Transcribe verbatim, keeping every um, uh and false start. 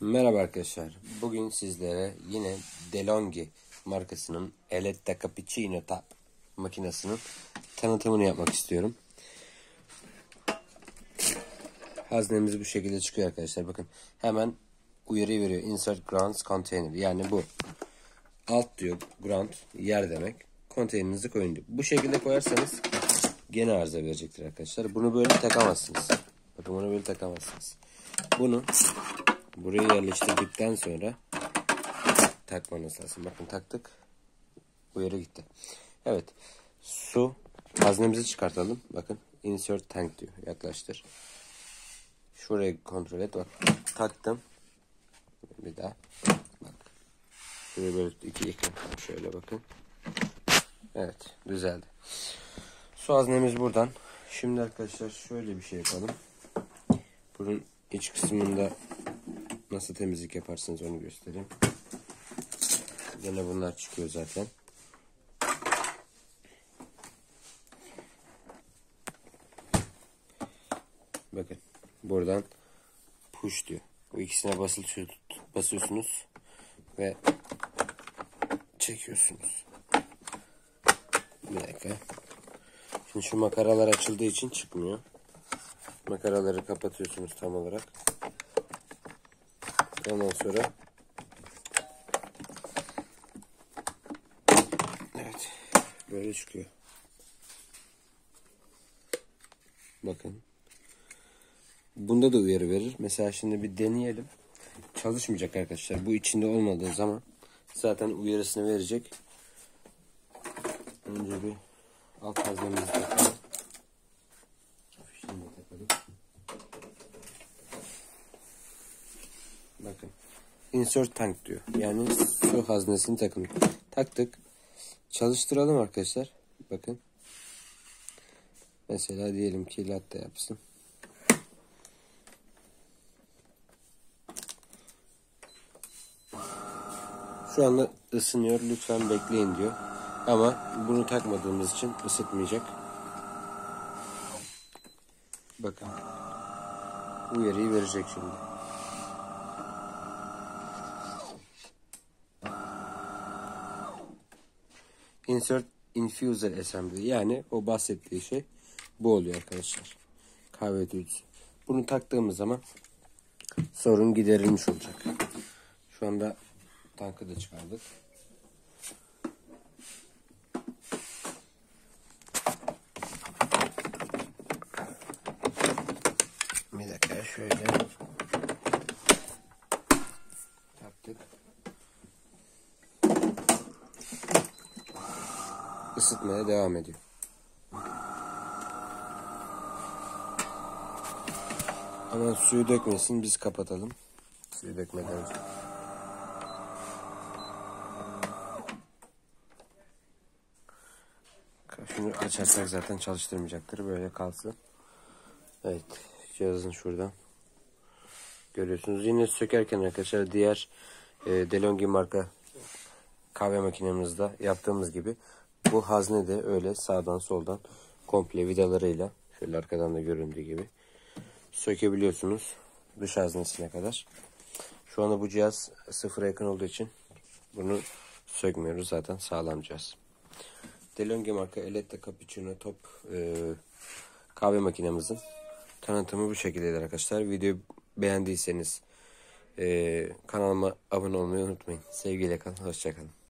Merhaba arkadaşlar. Bugün sizlere yine DeLonghi markasının Eletta Cappuccino Tap makinesinin tanıtımını yapmak istiyorum. Haznemiz bu şekilde çıkıyor arkadaşlar. Bakın hemen uyarı veriyor. Insert grounds container. Yani bu alt diyor. Ground yer demek. Konteynerinizi koyun diyor. Bu şekilde koyarsanız gene arıza verecektir arkadaşlar. Bunu böyle takamazsınız. Bakın bunu böyle takamazsınız. Bunu buraya yerleştirdikten sonra takmanız lazım. Bakın taktık. Uyarı gitti. Evet. Su haznemizi çıkartalım. Bakın insert tank diyor. Yaklaştır. Şurayı kontrol et. Bak. Taktım. Bir daha. Bak. Şurayı böyle iki iki. Şöyle bakın. Evet. Düzeldi. Su haznemiz buradan. Şimdi arkadaşlar şöyle bir şey yapalım. Bunun iç kısmında nasıl temizlik yaparsınız onu göstereyim. Yine bunlar çıkıyor zaten. Bakın buradan push diyor. Bu ikisine basılı basıyorsunuz ve çekiyorsunuz. Bir dakika. Şimdi şu makaralar açıldığı için çıkmıyor. Makaraları kapatıyorsunuz tam olarak. Ondan sonra evet böyle çıkıyor. Bakın. Bunda da uyarı verir. Mesela şimdi bir deneyelim. Çalışmayacak arkadaşlar. Bu içinde olmadığı zaman zaten uyarısını verecek. Önce bir alt haznemizi takalım. Şimdi takalım. Bakın. Insert tank diyor. Yani su haznesini takın. Taktık. Çalıştıralım arkadaşlar. Bakın. Mesela diyelim ki latte yapsın. Şu anda ısınıyor. Lütfen bekleyin diyor. Ama bunu takmadığımız için ısıtmayacak. Bakın. Uyarıyı verecek şimdi. Insert infuser assembly. Yani o bahsettiği şey bu oluyor arkadaşlar. Kahve ötücüsü. Bunu taktığımız zaman sorun giderilmiş olacak. Şu anda tankı da çıkardık. Bir dakika şöyle taktık. Isıtmaya devam ediyor. Ama suyu dökmesin, biz kapatalım. Suyu dökmeden önce. Şunu açarsak zaten çalıştırmayacaktır. Böyle kalsın. Evet. Cihazın şuradan. Görüyorsunuz. Yine sökerken arkadaşlar diğer e, DeLonghi marka kahve makinemizde yaptığımız gibi bu hazne de öyle sağdan soldan komple vidalarıyla şöyle arkadan da göründüğü gibi sökebiliyorsunuz dış haznesine kadar. Şu anda bu cihaz sıfıra yakın olduğu için bunu sökmüyoruz, zaten sağlam cihaz. DeLonghi marka Eletta Cappuccino Top e, kahve makinemizin tanıtımı bu şekildedir arkadaşlar. Videoyu beğendiyseniz e, kanalıma abone olmayı unutmayın. Sevgiyle kalın, hoşça kalın.